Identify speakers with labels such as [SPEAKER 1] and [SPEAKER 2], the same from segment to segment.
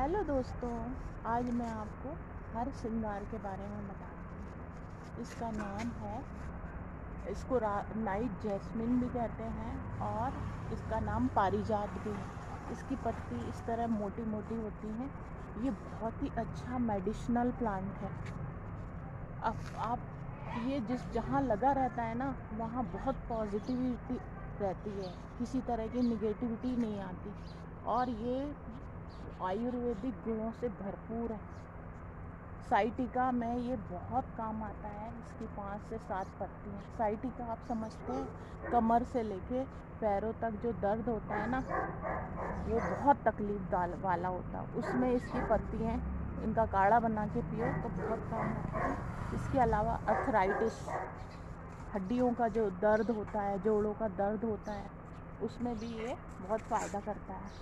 [SPEAKER 1] Hello दोस्तों, आज मैं आपको हर श्रृंगार के बारे में बताऊंगी। इसका नाम है, इसको नाइट जैस्मिन भी कहते हैं और इसका नाम पारिजात भी है। इसकी पत्ती इस तरह मोटी मोटी होती हैं। ये बहुत ही अच्छा मेडिसिनल प्लांट है। अब आप ये जहाँ लगा रहता है ना, वहाँ बहुत पॉजिटिविटी रहती है, किसी तरह की निगेटिविटी नहीं आती। और ये आयुर्वेदिक गुणों से भरपूर है। साइटिका में ये बहुत काम आता है। इसकी 5 से 7 पत्तियाँ। साइटिका आप समझते हैं, कमर से लेके पैरों तक जो दर्द होता है ना, वो बहुत तकलीफ वाला होता है, उसमें इसकी पत्तियाँ, इनका काढ़ा बना के पियो तो बहुत काम आता है। इसके अलावा अर्थराइटिस, हड्डियों का जो दर्द होता है, जोड़ों का दर्द होता है, उसमें भी ये बहुत फ़ायदा करता है।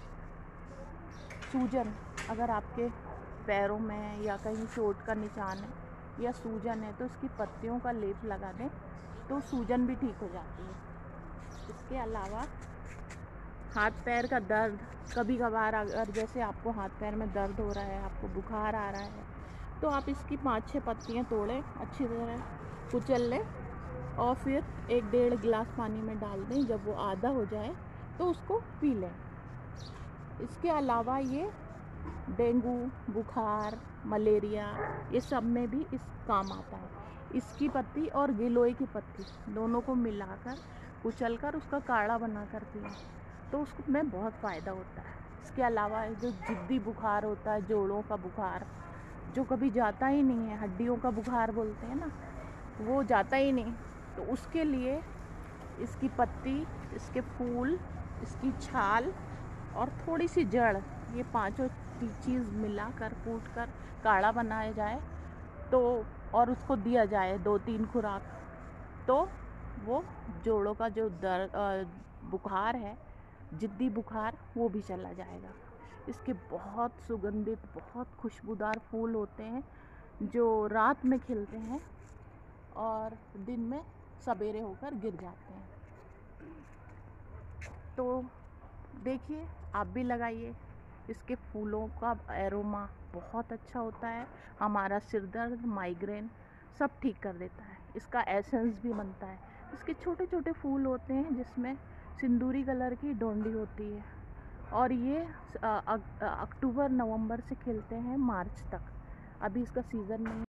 [SPEAKER 1] सूजन, अगर आपके पैरों में या कहीं चोट का निशान है या सूजन है तो इसकी पत्तियों का लेप लगा दें तो सूजन भी ठीक हो जाती है। इसके अलावा हाथ पैर का दर्द, कभी कभार अगर जैसे आपको हाथ पैर में दर्द हो रहा है, आपको बुखार आ रहा है, तो आप इसकी 5-6 पत्तियाँ तोड़ें, अच्छी तरह कुचल लें और फिर 1-1.5 गिलास पानी में डाल दें। जब वो आधा हो जाए तो उसको पी लें। इसके अलावा ये डेंगू, बुखार, मलेरिया, ये सब में भी इस काम आता है। इसकी पत्ती और गिलोय की पत्ती दोनों को मिलाकर कुचलकर उसका काढ़ा बनाकर पिएं तो उसमें बहुत फ़ायदा होता है। इसके अलावा जो जिद्दी बुखार होता है, जोड़ों का बुखार जो कभी जाता ही नहीं है, हड्डियों का बुखार बोलते हैं ना, वो जाता ही नहीं, तो उसके लिए इसकी पत्ती, इसके फूल, इसकी छाल और थोड़ी सी जड़, ये पांचों चीज़ मिलाकर कूटकर काढ़ा बनाया जाए तो, और उसको दिया जाए 2-3 खुराक, तो वो जोड़ों का जो बुखार है, जिद्दी बुखार, वो भी चला जाएगा। इसके बहुत सुगंधित, बहुत खुशबूदार फूल होते हैं जो रात में खिलते हैं और दिन में सवेरे होकर गिर जाते हैं। तो देखिए, आप भी लगाइए। इसके फूलों का एरोमा बहुत अच्छा होता है, हमारा सिर दर्द, माइग्रेन सब ठीक कर देता है। इसका एसेंस भी बनता है। इसके छोटे छोटे फूल होते हैं जिसमें सिंदूरी कलर की डोंडी होती है और ये अक्टूबर नवंबर से खिलते हैं मार्च तक। अभी इसका सीज़न नहीं